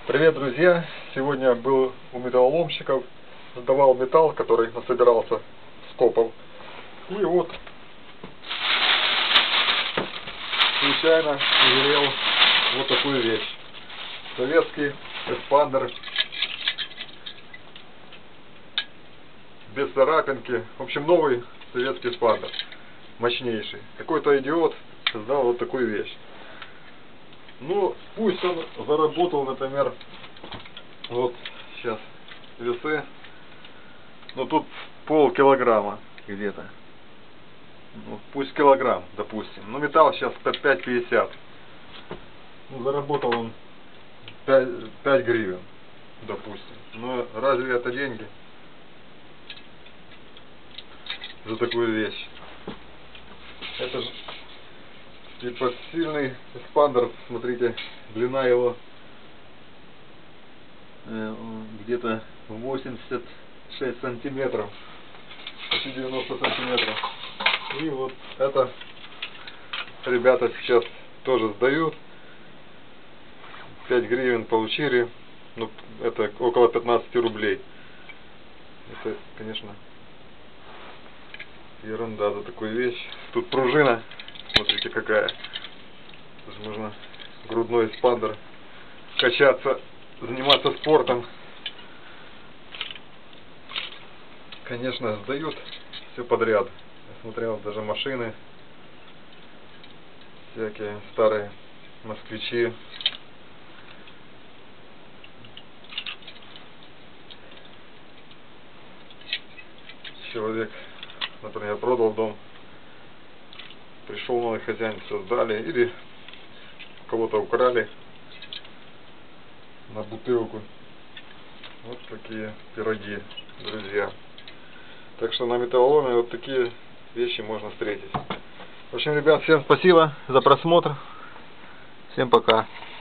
Привет, друзья! Сегодня был у металлоломщиков, сдавал металл, который насобирался скопом. И вот случайно узрел вот такую вещь. Советский эспандер без царапинки. В общем, новый советский эспандер. Мощнейший. Какой-то идиот создал вот такую вещь. Ну, пусть он заработал, например, вот сейчас весы, но тут полкилограмма где-то. Ну, пусть килограмм, допустим. Но металл сейчас 5,50. Ну, заработал он 5 гривен, допустим. Но разве это деньги за такую вещь? Это же типа сильный эспандер, смотрите, длина его где-то 86 сантиметров, почти 90 сантиметров. И вот это ребята сейчас тоже сдают. 5 гривен получили, ну это около 15 рублей. Это, конечно, ерунда за такую вещь. Тут пружина, смотрите какая. Тут можно грудной эспандер, качаться, заниматься спортом. Конечно, сдают все подряд. Я смотрел, даже машины, всякие старые москвичи. Человек, например, продал дом, пришел новый хозяин, все сдали, или кого-то украли на бутылку. Вот такие пироги, друзья. Так что на металлоломе вот такие вещи можно встретить. В общем, ребят, всем спасибо за просмотр. Всем пока.